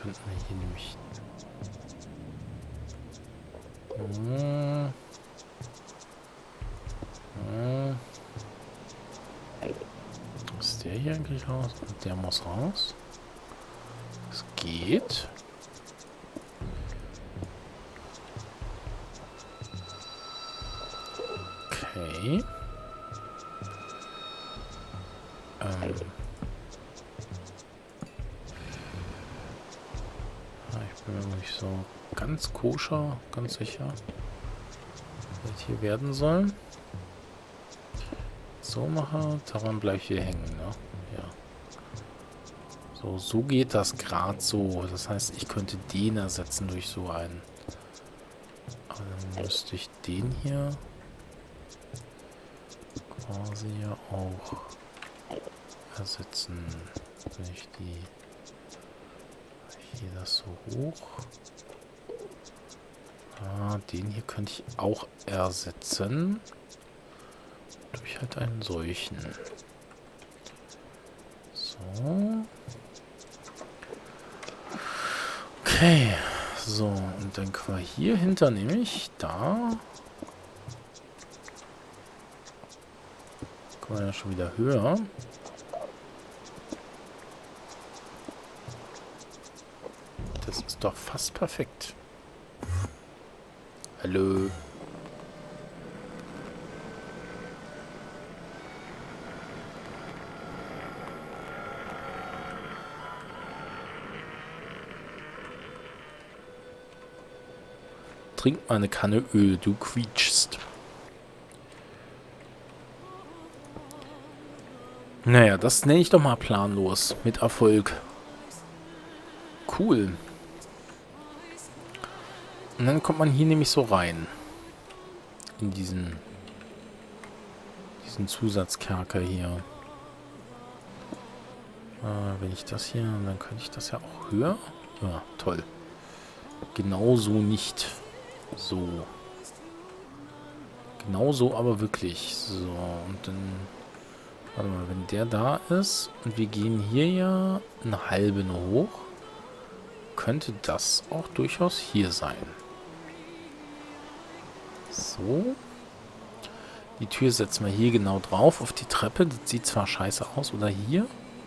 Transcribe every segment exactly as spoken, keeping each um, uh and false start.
könnten wir hier nämlich... Hm. Hm. Ist der hier eigentlich raus? Und der muss raus. Es geht. Okay. Ähm. Ich bin mir nicht so ganz koscher, ganz sicher, was hier werden soll. So mache, daran bleibe ich hier hängen, ne? Ja. So, so geht das gerade so. Das heißt, ich könnte den ersetzen durch so einen. Aber dann müsste ich den hier quasi ja auch ersetzen. Wenn ich die hier das so hoch. Ah, den hier könnte ich auch ersetzen. Durch halt einen solchen. So. Okay. So, und dann können wir hier hinter nämlich da. Kommen wir ja schon wieder höher. Das ist doch fast perfekt. Hallo. Trink mal eine Kanne Öl, du quietschst. Naja, das nenne ich doch mal planlos. Mit Erfolg. Cool. Und dann kommt man hier nämlich so rein. In diesen, diesen Zusatzkerker hier. Äh, wenn ich das hier, dann könnte ich das ja auch höher. Ja, toll. Genauso nicht. So. Genauso aber wirklich. So, und dann... Warte mal, wenn der da ist und wir gehen hier ja eine halbe nur hoch, könnte das auch durchaus hier sein. So. Die Tür setzen wir hier genau drauf, auf die Treppe. Das sieht zwar scheiße aus. Oder hier?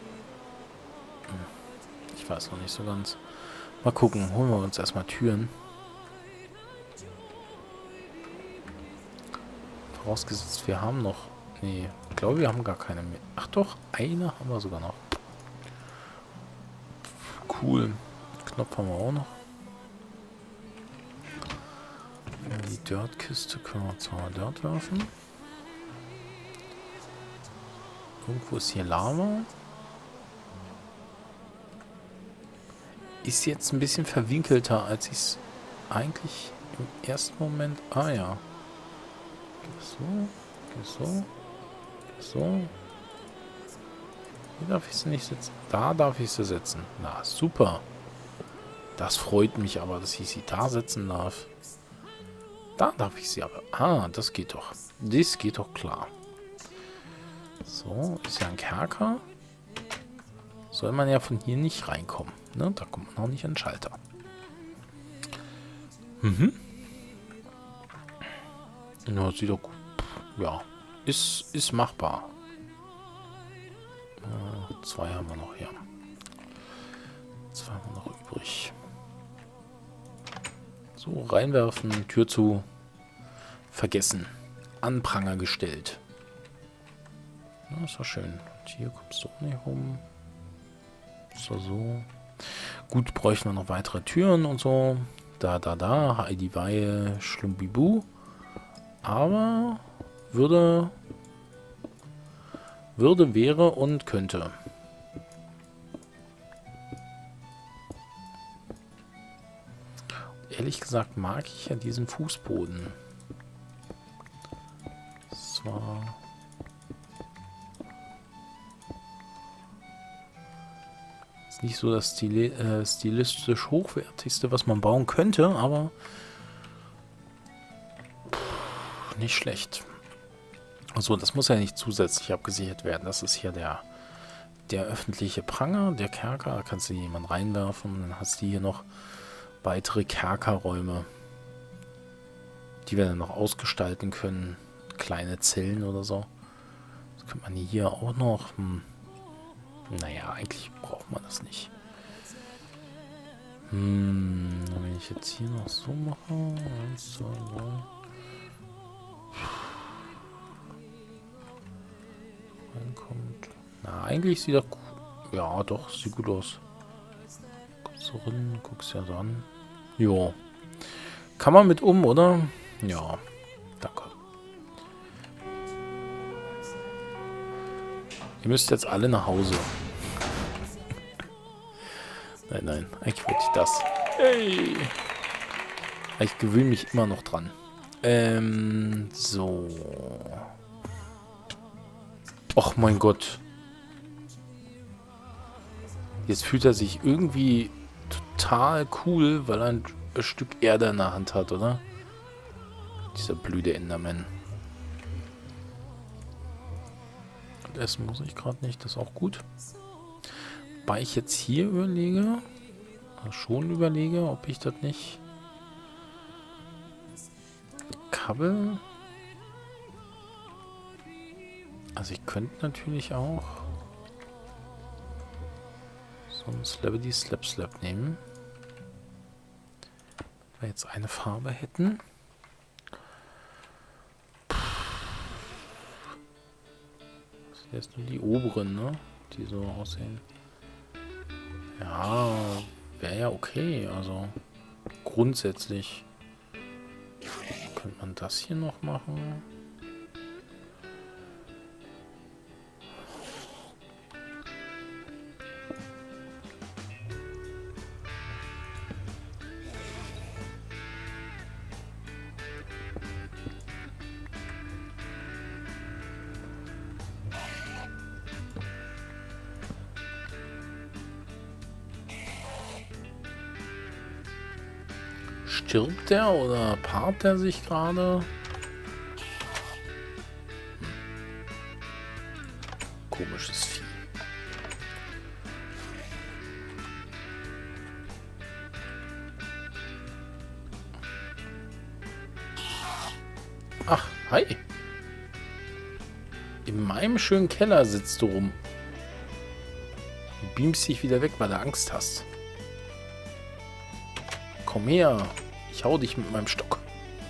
Ich weiß noch nicht so ganz. Mal gucken. Holen wir uns erstmal Türen. Vorausgesetzt, wir haben noch... Nee, ich glaube, wir haben gar keine mehr. Ach doch, eine haben wir sogar noch. Cool. Knopf haben wir auch noch. Die Dirt-Kiste können wir zwar Dirt werfen. Irgendwo ist hier Lava. Ist jetzt ein bisschen verwinkelter, als ich es eigentlich im ersten Moment... Ah ja. So, so, so. Hier darf ich sie nicht setzen. Da darf ich sie setzen. Na, super. Das freut mich aber, dass ich sie da setzen darf. Da darf ich sie aber... Ah, das geht doch. Das geht doch klar. So, ist ja ein Kerker. Soll man ja von hier nicht reinkommen. Ne? Da kommt man auch nicht an den Schalter. Mhm. Ja, sieht doch gut. Ja, ist, ist machbar. Äh, zwei haben wir noch hier. Zwei haben wir noch übrig. So, reinwerfen, Tür zu. Vergessen. An Pranger gestellt. Ja, ist doch schön. Und hier kommst du auch nicht rum. So, so. Gut, bräuchten wir noch weitere Türen und so. Da, da, da. Heidi Weihe, Schlumbibu. Aber würde, würde, wäre und könnte. Ehrlich gesagt mag ich ja diesen Fußboden. Zwar... Ist nicht so das Stili äh, stilistisch hochwertigste, was man bauen könnte, aber... Pff, nicht schlecht. Also das muss ja nicht zusätzlich abgesichert werden. Das ist hier der, der öffentliche Pranger, der Kerker, da kannst du jemanden reinwerfen und dann hast du hier noch weitere Kerkerräume, die wir dann noch ausgestalten können. Kleine Zellen oder so. Das könnte man hier auch noch... Hm. Naja, eigentlich braucht man das nicht. Hm, wenn ich jetzt hier noch so mache... Eins, zwei, drei... Reinkommt... Na, eigentlich sieht er... Ja, doch, sieht gut aus. Guckst du rein, guckst ja dann. Jo. Kann man mit um, oder? Ja, danke. Ihr müsst jetzt alle nach Hause. Nein, nein, eigentlich wollte ich das. Hey! Ich gewöhne mich immer noch dran. Ähm, so. Och mein Gott. Jetzt fühlt er sich irgendwie total cool, weil er ein, ein Stück Erde in der Hand hat, oder? Dieser blöde Enderman. Und essen muss ich gerade nicht, das ist auch gut. Wobei ich jetzt hier überlege, schon überlege, ob ich das nicht... Kabel... Also ich könnte natürlich auch so ein Slabby Slap Slap nehmen. Wenn wir jetzt eine Farbe hätten. Das sind jetzt nur die oberen, ne? Die so aussehen. Ja, wäre ja okay. Also grundsätzlich könnte man das hier noch machen. Stirbt der oder paart er sich gerade? Hm. Komisches Vieh. Ach, hi. In meinem schönen Keller sitzt du rum. Du beamst dich wieder weg, weil du Angst hast. Komm her. Ich hau dich mit meinem Stock.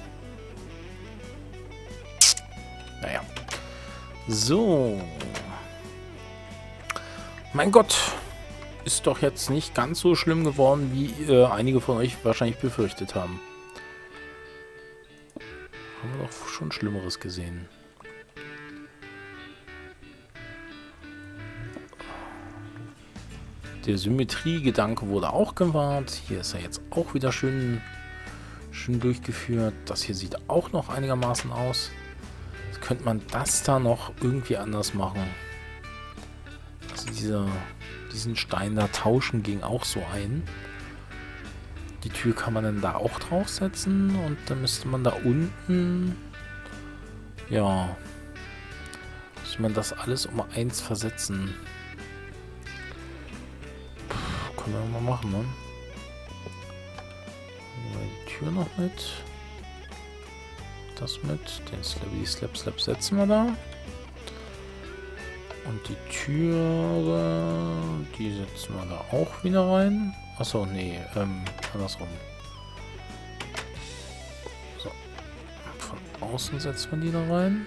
Naja. So. Mein Gott. Ist doch jetzt nicht ganz so schlimm geworden, wie äh, einige von euch wahrscheinlich befürchtet haben. Haben wir doch schon Schlimmeres gesehen. Der Symmetriegedanke wurde auch gewahrt. Hier ist er jetzt auch wieder schön... schön durchgeführt. Das hier sieht auch noch einigermaßen aus. Jetzt könnte man das da noch irgendwie anders machen. Also dieser, diesen Stein da tauschen ging auch so ein. Die Tür kann man dann da auch draufsetzen und dann müsste man da unten, ja, müsste man das alles um eins versetzen. Puh, können wir mal machen, ne? Die Tür noch mit. Das mit. Den Slabby Slap Slap setzen wir da. Und die Türe, die setzen wir da auch wieder rein. Achso, nee, ähm, andersrum. So. Von außen setzen wir die da rein.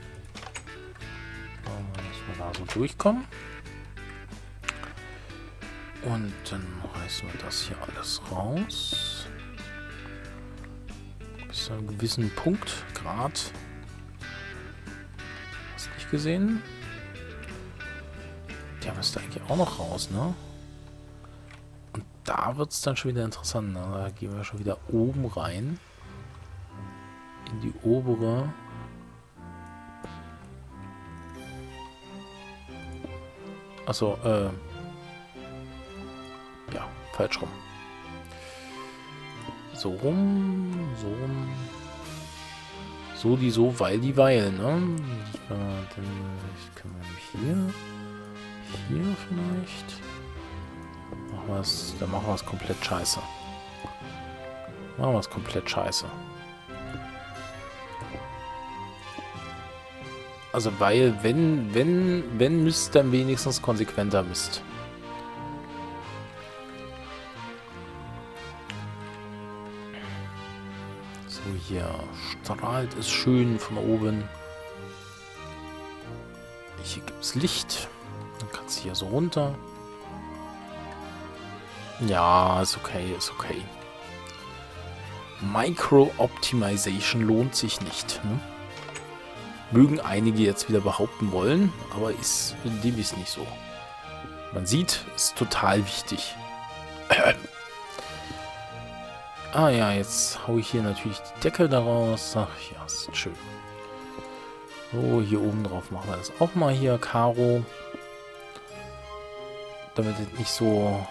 Dass wir da so durchkommen. Und dann reißen wir das hier alles raus. Bis zu einem gewissen Punkt, Grad. Hast du nicht gesehen? Der müsste eigentlich auch noch raus, ne? Und da wird es dann schon wieder interessant, ne? Da gehen wir schon wieder oben rein. In die obere. Achso, äh. ja, falsch rum. So rum, so rum. So die so, weil die weil, ne? Äh, dann können wir nämlich hier. hier vielleicht. Machen wir es, dann machen wir es komplett scheiße. Machen wir es komplett scheiße. Also weil, wenn, wenn, wenn Mist, dann wenigstens konsequenter Mist. So, hier strahlt es schön von oben. Hier gibt es Licht. Dann kannst du hier so runter. Ja, ist okay, ist okay. Micro-Optimization lohnt sich nicht. Ne? Mögen einige jetzt wieder behaupten wollen, aber ist dem ist nicht so. Man sieht, ist total wichtig. Ah ja, jetzt haue ich hier natürlich die Decke daraus. Ach ja, ist schön. So, hier oben drauf machen wir das auch mal hier, Karo. Damit es nicht so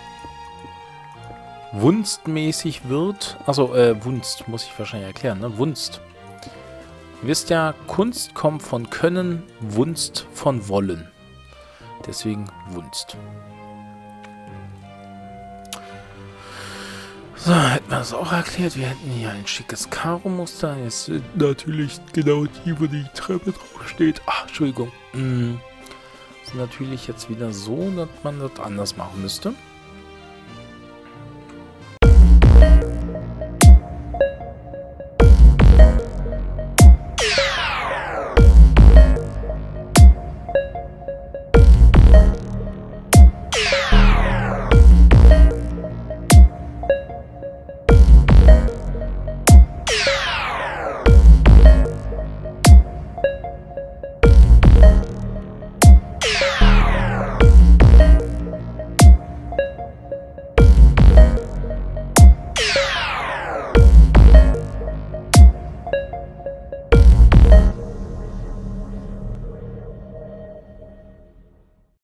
wunstmäßig wird. Also, äh, Wunst, muss ich wahrscheinlich erklären, ne? Wunst. Ihr wisst ja, Kunst kommt von Können, Wunst von Wollen. Deswegen Wunst. So, hätten wir das auch erklärt. Wir hätten hier ein schickes Karo-Muster. Jetzt sind natürlich genau die, wo die Treppe drauf steht. Ach, Entschuldigung. Mm. Ist natürlich jetzt wieder so, dass man das anders machen müsste.